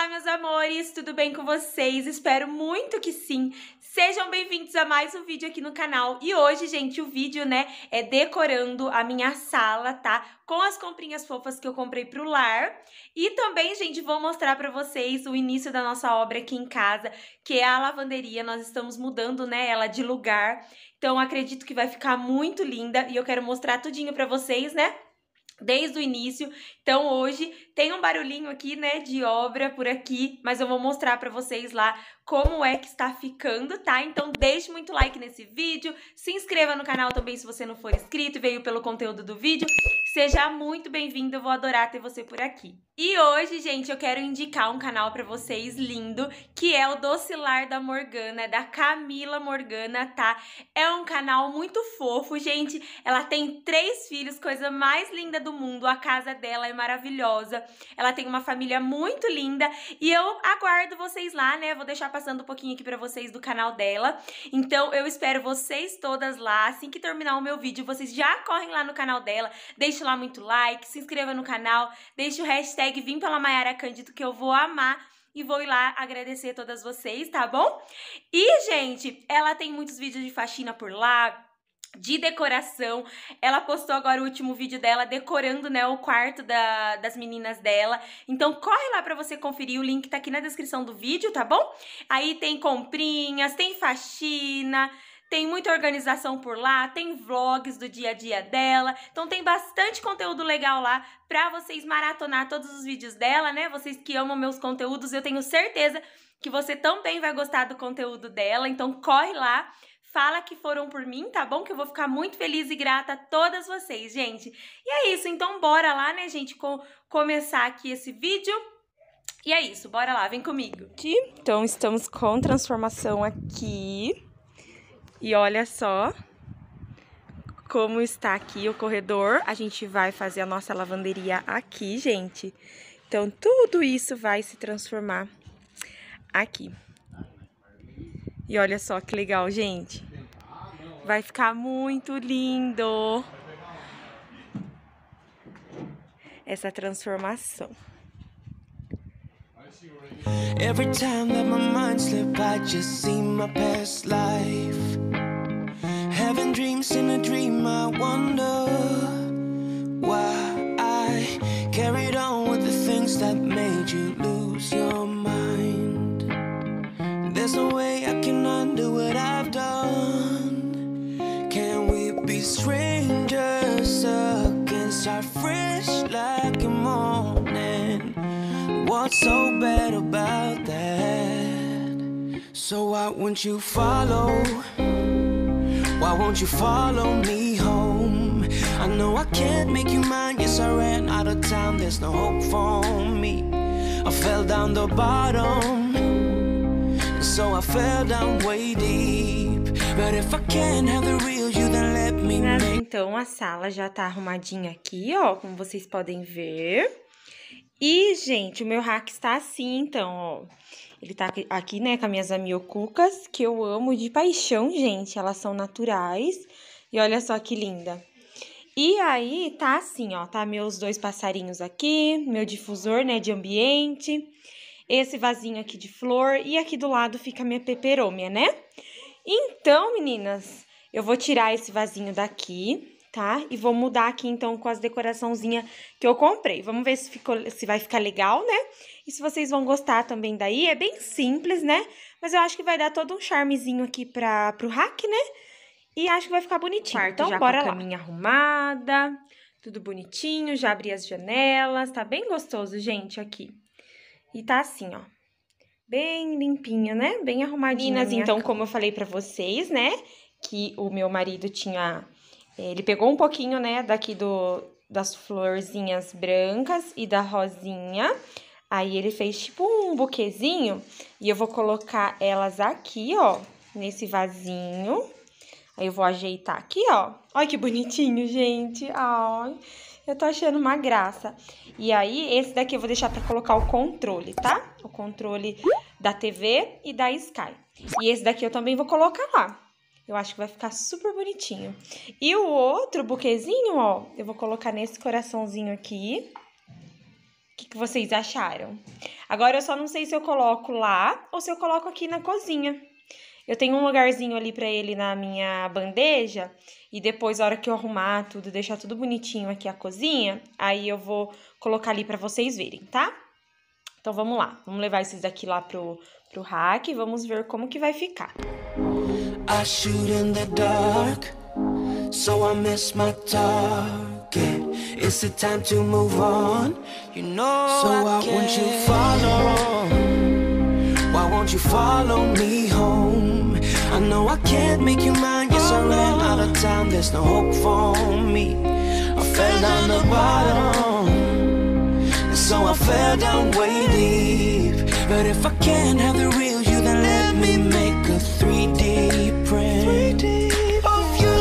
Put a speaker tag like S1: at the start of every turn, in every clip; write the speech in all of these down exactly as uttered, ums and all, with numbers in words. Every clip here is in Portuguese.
S1: Olá, meus amores, tudo bem com vocês? Espero muito que sim. Sejam bem-vindos a mais um vídeo aqui no canal. E hoje, gente, o vídeo, né, é decorando a minha sala, tá? Com as comprinhas fofas que eu comprei pro lar. E também, gente, vou mostrar pra vocês o início da nossa obra aqui em casa, que é a lavanderia. Nós estamos mudando, né, ela de lugar. Então, acredito que vai ficar muito linda e eu quero mostrar tudinho pra vocês, né? Desde o início. Então hoje tem um barulhinho aqui, né, de obra por aqui, mas eu vou mostrar pra vocês lá como é que está ficando, tá? Então deixe muito like nesse vídeo, se inscreva no canal também se você não for inscrito e veio pelo conteúdo do vídeo. Seja muito bem-vindo, eu vou adorar ter você por aqui. E hoje, gente, eu quero indicar um canal pra vocês lindo, que é o Doce Lar da Morgana, da Camila Morgana, tá? É um canal muito fofo, gente. Ela tem três filhos, coisa mais linda do mundo. A casa dela é maravilhosa. Ela tem uma família muito linda e eu aguardo vocês lá, né? Vou deixar passando um pouquinho aqui pra vocês do canal dela. Então, eu espero vocês todas lá. Assim que terminar o meu vídeo, vocês já correm lá no canal dela. Deixe lá muito like, se inscreva no canal, deixe o hashtag Vim pela Mayara Cândido que eu vou amar. E vou ir lá agradecer todas vocês, tá bom? E, gente, ela tem muitos vídeos de faxina por lá, de decoração. Ela postou agora o último vídeo dela decorando, né, o quarto da, das meninas dela. Então corre lá pra você conferir, o link tá aqui na descrição do vídeo, tá bom? Aí tem comprinhas, tem faxina, tem muita organização por lá, tem vlogs do dia a dia dela. Então tem bastante conteúdo legal lá pra vocês maratonar todos os vídeos dela, né? Vocês que amam meus conteúdos, eu tenho certeza que você também vai gostar do conteúdo dela. Então corre lá, fala que foram por mim, tá bom? Que eu vou ficar muito feliz e grata a todas vocês, gente. E é isso, então bora lá, né, gente, com começar aqui esse vídeo. E é isso, bora lá, vem comigo. Então estamos com transformação aqui. E olha só como está aqui o corredor. A gente vai fazer a nossa lavanderia aqui, gente. Então, tudo isso vai se transformar aqui. E olha só que legal, gente. Vai ficar muito lindo essa transformação. Every time that my mind slip, I just see my past life. Having dreams in a dream, I wonder why I carried on with the things that made you lose your mind. There's no way I can undo what I've done. Can we be strangers again, start fresh like a morning? What's so bad about that? So why won't you follow? Why won't you follow me home? I know I can't make you mine. Yes, I ran out of town. There's no hope for me. I fell down the bottom, so I fell down way deep. But if I can't have the real you, then let me make... Então, a sala já tá arrumadinha aqui, ó, como vocês podem ver. E, gente, o meu rack está assim, então, ó. Ele tá aqui, né, com as minhas amiocucas, que eu amo de paixão, gente. Elas são naturais. E olha só que linda. E aí, tá assim, ó, tá meus dois passarinhos aqui, meu difusor, né, de ambiente, esse vasinho aqui de flor, e aqui do lado fica a minha peperômia, né? Então, meninas, eu vou tirar esse vasinho daqui, tá? E vou mudar aqui, então, com as decoraçãozinhas que eu comprei. Vamos ver se, ficou, se vai ficar legal, né? E se vocês vão gostar também daí. É bem simples, né? Mas eu acho que vai dar todo um charmezinho aqui pra, pro rack, né? E acho que vai ficar bonitinho. Quarto então, já bora com a caminha arrumada, tudo bonitinho. Já abri as janelas. Tá bem gostoso, gente, aqui. E tá assim, ó. Bem limpinho, né? Bem arrumadinho. Meninas, então, cama. Como eu falei pra vocês, né? Que o meu marido tinha... Ele pegou um pouquinho, né, daqui do, das florzinhas brancas e da rosinha. Aí, ele fez tipo um buquezinho. E eu vou colocar elas aqui, ó, nesse vasinho. Aí, eu vou ajeitar aqui, ó. Olha que bonitinho, gente. Ai, eu tô achando uma graça. E aí, esse daqui eu vou deixar pra colocar o controle, tá? O controle da T V e da Sky. E esse daqui eu também vou colocar lá. Eu acho que vai ficar super bonitinho. E o outro buquezinho, ó, eu vou colocar nesse coraçãozinho aqui. O que, que vocês acharam? Agora eu só não sei se eu coloco lá ou se eu coloco aqui na cozinha. Eu tenho um lugarzinho ali pra ele na minha bandeja e depois, a hora que eu arrumar tudo, deixar tudo bonitinho aqui a cozinha, aí eu vou colocar ali pra vocês verem, tá? Então vamos lá, vamos levar esses daqui lá pro, pro rack e vamos ver como que vai ficar.
S2: I shoot in the dark, so I miss my target. Is it time to move on? You know, so why won't you follow? Why won't you follow me home? I know I can't make you mine. Yes, I ran out of time. There's no hope for me. I fell down the bottom, and so I fell down way deep. But if I can't have the real you, then let me make a three D print. three D of you.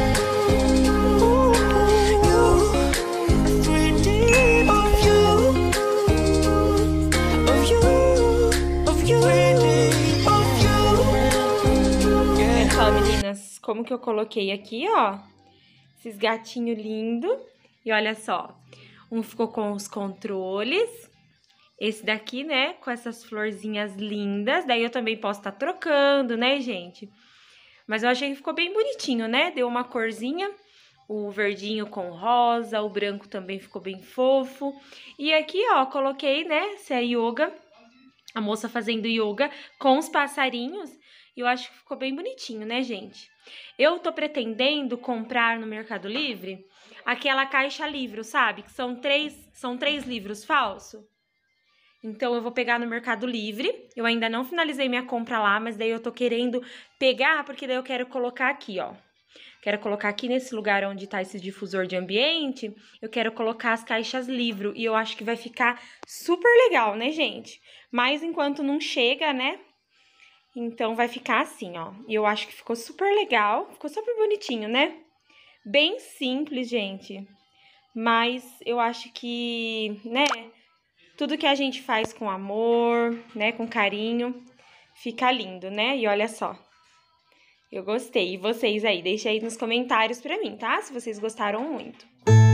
S1: Ó, meninas, como que eu coloquei aqui, ó, esses gatinhos lindos. E olha só, um ficou com os controles, esse daqui, né, com essas florzinhas lindas. Daí eu também posso estar trocando, né, gente? Mas eu achei que ficou bem bonitinho, né? Deu uma corzinha, o verdinho com rosa, o branco também ficou bem fofo. E aqui, ó, coloquei, né, se é yoga, a moça fazendo yoga com os passarinhos. E eu acho que ficou bem bonitinho, né, gente? Eu tô pretendendo comprar no Mercado Livre aquela caixa livro, sabe? Que são três, são três livros falsos. Então, eu vou pegar no Mercado Livre. Eu ainda não finalizei minha compra lá, mas daí eu tô querendo pegar, porque daí eu quero colocar aqui, ó. Quero colocar aqui nesse lugar onde tá esse difusor de ambiente, eu quero colocar as caixas livro. E eu acho que vai ficar super legal, né, gente? Mas enquanto não chega, né? Então, vai ficar assim, ó. E eu acho que ficou super legal. Ficou super bonitinho, né? Bem simples, gente. Mas eu acho que, né? Tudo que a gente faz com amor, né? Com carinho, fica lindo, né? E olha só. Eu gostei. E vocês aí? Deixa aí nos comentários pra mim, tá? Se vocês gostaram muito.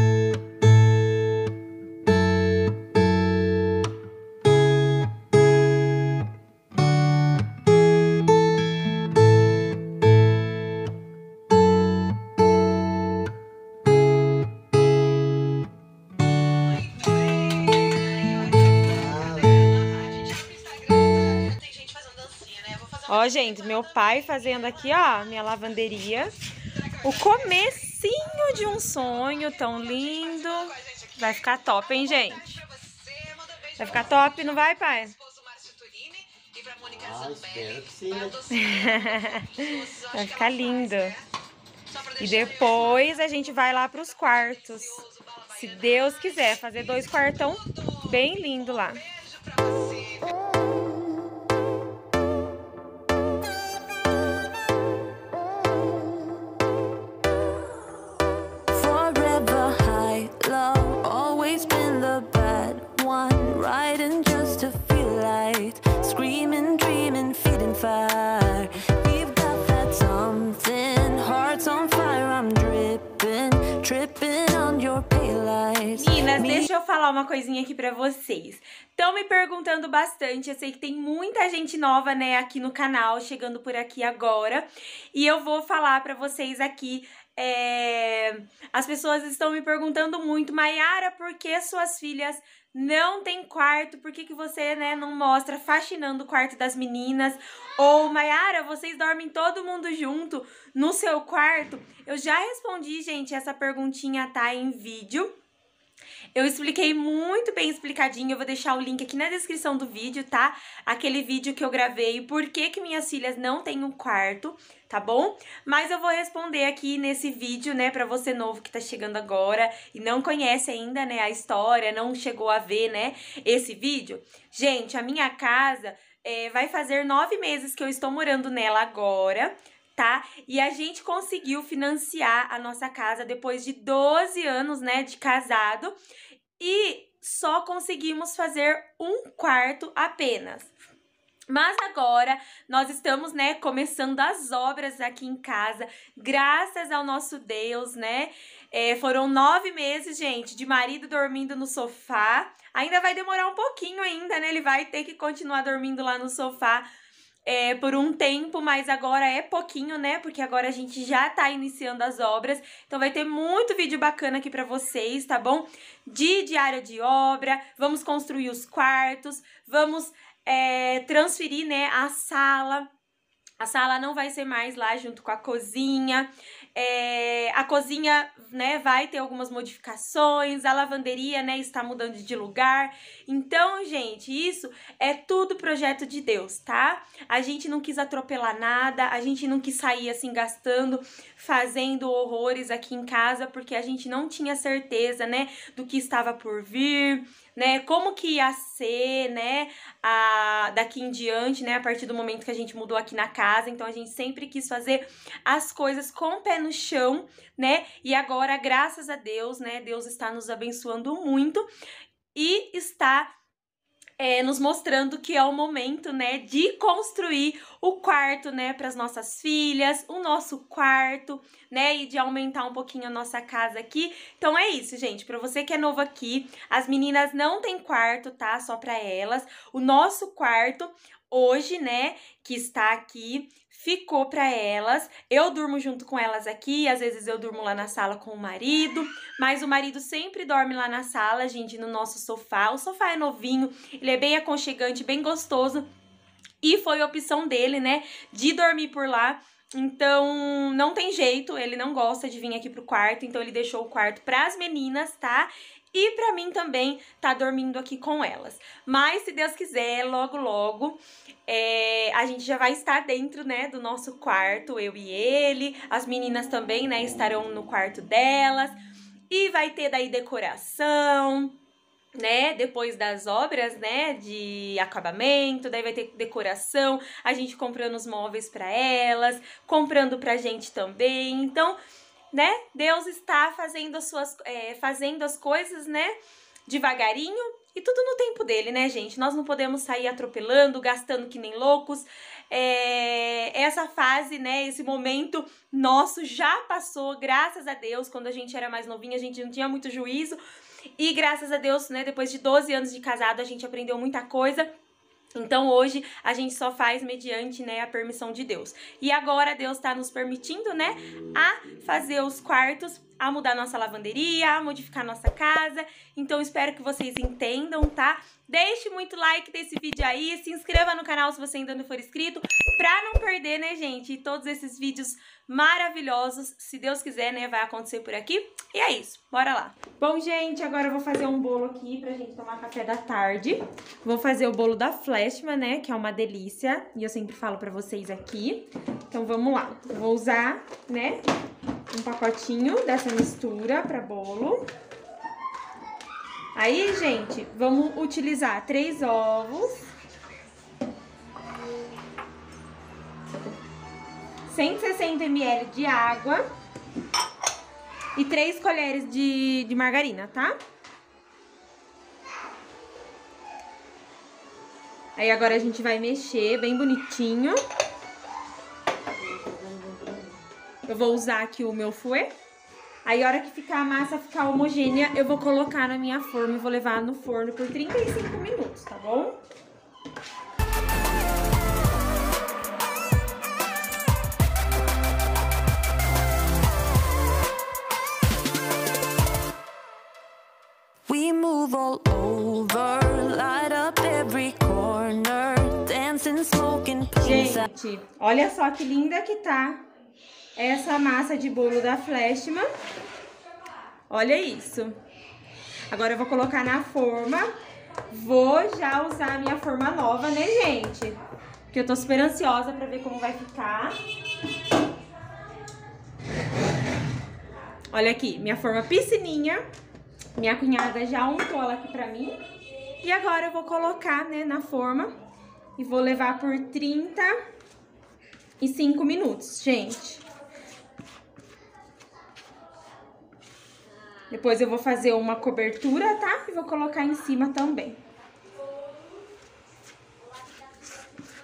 S1: Ó, gente, meu pai fazendo aqui, ó, minha lavanderia. O comecinho de um sonho tão lindo. Vai ficar top, hein, gente? Vai ficar top, não vai, pai?
S3: Ah, espero que sim.
S1: Vai ficar lindo. E depois a gente vai lá pros quartos. Se Deus quiser, fazer dois quartão bem lindo lá. Meninas, deixa eu falar uma coisinha aqui pra vocês. Estão me perguntando bastante, eu sei que tem muita gente nova, né, aqui no canal, chegando por aqui agora. E eu vou falar pra vocês aqui, é... as pessoas estão me perguntando muito, Maiara, por que suas filhas não tem quarto? Por que que você, né, não mostra faxinando o quarto das meninas? Ou, Maiara, vocês dormem todo mundo junto no seu quarto? Eu já respondi, gente, essa perguntinha tá em vídeo. Eu expliquei muito bem explicadinho, eu vou deixar o link aqui na descrição do vídeo, tá? Aquele vídeo que eu gravei, por que que minhas filhas não têm um quarto, tá bom? Mas eu vou responder aqui nesse vídeo, né, pra você novo que tá chegando agora e não conhece ainda, né, a história, não chegou a ver, né, esse vídeo. Gente, a minha casa é, vai fazer nove meses que eu estou morando nela agora, tá? E a gente conseguiu financiar a nossa casa depois de doze anos, né, de casado, e só conseguimos fazer um quarto apenas. Mas agora nós estamos, né, começando as obras aqui em casa, graças ao nosso Deus, né? É, foram nove meses, gente, de marido dormindo no sofá. Ainda vai demorar um pouquinho ainda, né? Ele vai ter que continuar dormindo lá no sofá é, por um tempo, mas agora é pouquinho, né? Porque agora a gente já tá iniciando as obras. Então vai ter muito vídeo bacana aqui pra vocês, tá bom? De diário de obra, vamos construir os quartos, vamos... É, transferir, né, a sala. A sala não vai ser mais lá junto com a cozinha. É, a cozinha, né, vai ter algumas modificações. A lavanderia, né, está mudando de lugar. Então, gente, isso é tudo projeto de Deus, tá? A gente não quis atropelar nada. A gente não quis sair assim gastando, fazendo horrores aqui em casa, porque a gente não tinha certeza, né, do que estava por vir, né, como que ia ser, né, a, daqui em diante, né, a partir do momento que a gente mudou aqui na casa. Então a gente sempre quis fazer as coisas com o pé no chão, né, e agora, graças a Deus, né, Deus está nos abençoando muito e está É, nos mostrando que é o momento, né, de construir o quarto, né, para as nossas filhas, o nosso quarto, né, e de aumentar um pouquinho a nossa casa aqui. Então é isso, gente, para você que é novo aqui, as meninas não têm quarto, tá, só para elas. O nosso quarto hoje, né, que está aqui, ficou para elas. Eu durmo junto com elas aqui, às vezes eu durmo lá na sala com o marido, mas o marido sempre dorme lá na sala, gente, no nosso sofá. O sofá é novinho, ele é bem aconchegante, bem gostoso, e foi opção dele, né, de dormir por lá. Então, não tem jeito, ele não gosta de vir aqui pro quarto, então ele deixou o quarto pras meninas, tá? E pra mim também tá dormindo aqui com elas. Mas, se Deus quiser, logo, logo, é, a gente já vai estar dentro, né, do nosso quarto, eu e ele. As meninas também, né, estarão no quarto delas. E vai ter daí decoração, né, depois das obras, né, de acabamento, daí vai ter decoração, a gente comprando os móveis pra elas, comprando pra gente também. Então, né, Deus está fazendo as suas, é, fazendo as coisas, né, devagarinho e tudo no tempo dele, né, gente? Nós não podemos sair atropelando, gastando que nem loucos. É, essa fase, né, esse momento nosso já passou, graças a Deus. Quando a gente era mais novinha, a gente não tinha muito juízo. E graças a Deus, né, depois de doze anos de casado, a gente aprendeu muita coisa. Então hoje a gente só faz mediante, né, a permissão de Deus. E agora Deus tá nos permitindo, né, a fazer os quartos, a mudar nossa lavanderia, a modificar nossa casa. Então espero que vocês entendam, tá? Deixe muito like desse vídeo aí, se inscreva no canal se você ainda não for inscrito, pra não perder, né, gente, todos esses vídeos maravilhosos. Se Deus quiser, né, vai acontecer por aqui. E é isso, bora lá. Bom, gente, agora eu vou fazer um bolo aqui pra gente tomar café da tarde. Vou fazer o bolo da Flashman, né, que é uma delícia, e eu sempre falo pra vocês aqui. Então vamos lá, eu vou usar, né, um pacotinho dessa mistura pra bolo. Aí, gente, vamos utilizar três ovos, cento e sessenta mililitros de água e três colheres de, de margarina, tá? Aí agora a gente vai mexer bem bonitinho. Eu vou usar aqui o meu fouet. Aí, a hora que ficar a massa ficar homogênea, eu vou colocar na minha forma e vou levar no forno por trinta e cinco minutos, tá bom?
S2: We move all over, light up every corner, dancing, smoking,
S1: gente, olha só que linda que tá essa massa de bolo da Flashman. Olha isso. Agora eu vou colocar na forma. Vou já usar a minha forma nova, né, gente? Porque eu tô super ansiosa pra ver como vai ficar. Olha aqui, minha forma piscininha. Minha cunhada já untou ela aqui pra mim. E agora eu vou colocar, né, na forma. E vou levar por trinta e cinco minutos, gente. Depois eu vou fazer uma cobertura, tá? E vou colocar em cima também.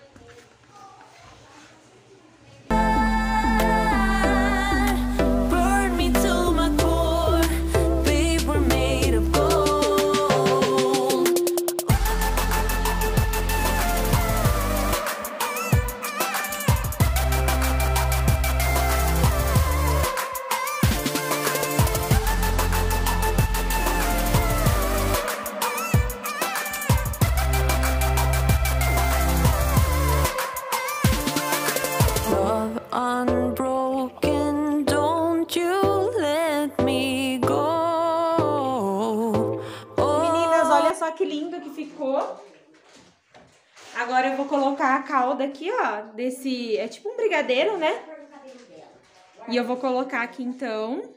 S1: Agora eu vou colocar a calda aqui, ó, desse... É tipo um brigadeiro, né? E eu vou colocar aqui, então.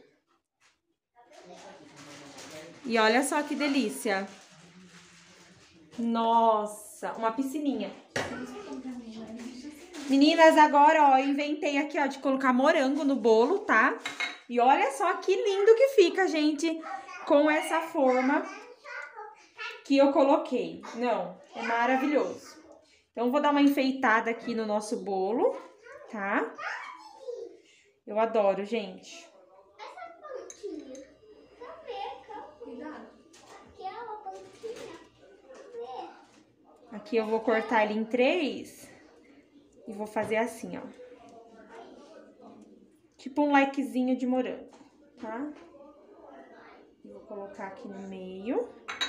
S1: E olha só que delícia. Nossa, uma piscininha. Meninas, agora, ó, eu inventei aqui, ó, de colocar morango no bolo, tá? E olha só que lindo que fica, gente, com essa forma que eu coloquei. Não, é maravilhoso. Então, vou dar uma enfeitada aqui no nosso bolo, tá? Eu adoro, gente. Aqui eu vou cortar ele em três e vou fazer assim, ó. Tipo um likezinho de morango, tá? Vou colocar aqui no meio.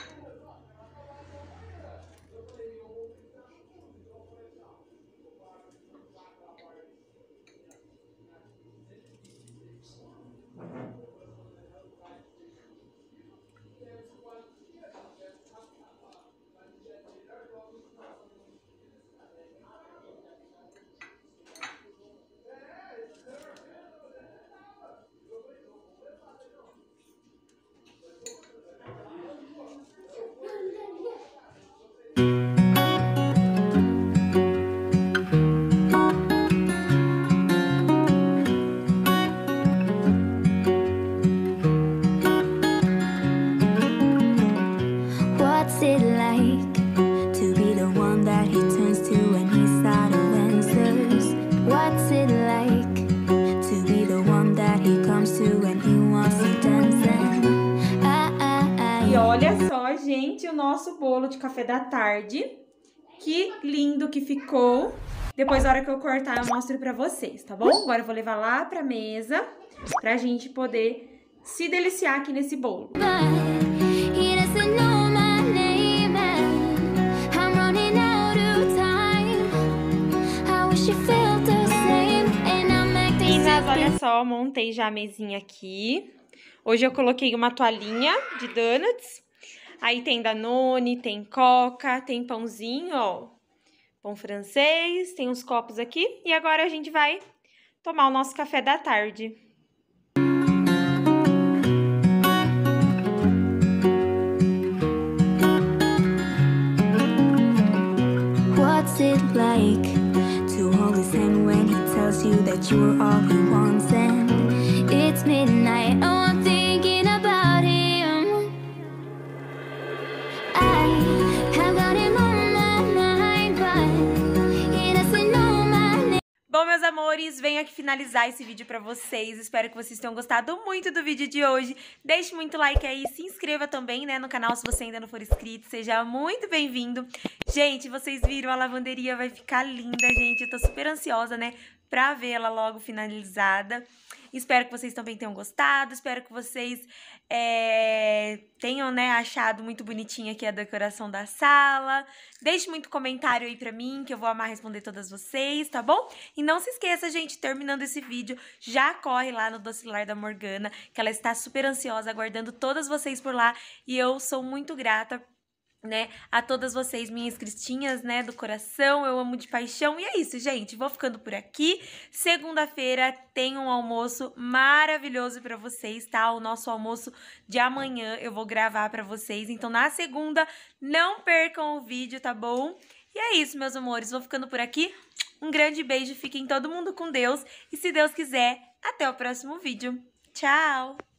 S1: E olha só, gente, o nosso bolo de café da tarde. Que lindo que ficou. Depois, na hora que eu cortar, eu mostro pra vocês, tá bom? Agora eu vou levar lá pra mesa, pra gente poder se deliciar aqui nesse bolo. Meninas, olha só, montei já a mesinha aqui. Hoje eu coloquei uma toalhinha de donuts. Aí tem Danone, tem Coca, tem pãozinho, ó. Pão francês, tem uns copos aqui. E agora a gente vai tomar o nosso café da tarde. What's it like to hold his hand when he tells you that you are all he wants and it's midnight? Oh, I'm thinking about him. I have got him on my mind, but he doesn't know my name. Bom, meus amores, venho aqui finalizar esse vídeo pra vocês. Espero que vocês tenham gostado muito do vídeo de hoje. Deixe muito like aí, se inscreva também, né, no canal se você ainda não for inscrito. Seja muito bem-vindo. Gente, vocês viram, a lavanderia vai ficar linda, gente. Eu tô super ansiosa, né, pra vê-la logo finalizada. Espero que vocês também tenham gostado. Espero que vocês é, tenham, né, achado muito bonitinha aqui a decoração da sala. Deixe muito comentário aí pra mim, que eu vou amar responder todas vocês, tá bom? E não se esqueça, gente, terminando esse vídeo, já corre lá no Docilar da Morgana, que ela está super ansiosa, aguardando todas vocês por lá. E eu sou muito grata, né, a todas vocês, minhas cristinhas, né, do coração, eu amo de paixão. E é isso, gente, vou ficando por aqui. Segunda-feira tem um almoço maravilhoso pra vocês, tá? O nosso almoço de amanhã eu vou gravar pra vocês, então na segunda não percam o vídeo, tá bom? E é isso, meus amores, vou ficando por aqui. Um grande beijo, fiquem todo mundo com Deus e se Deus quiser, até o próximo vídeo. Tchau!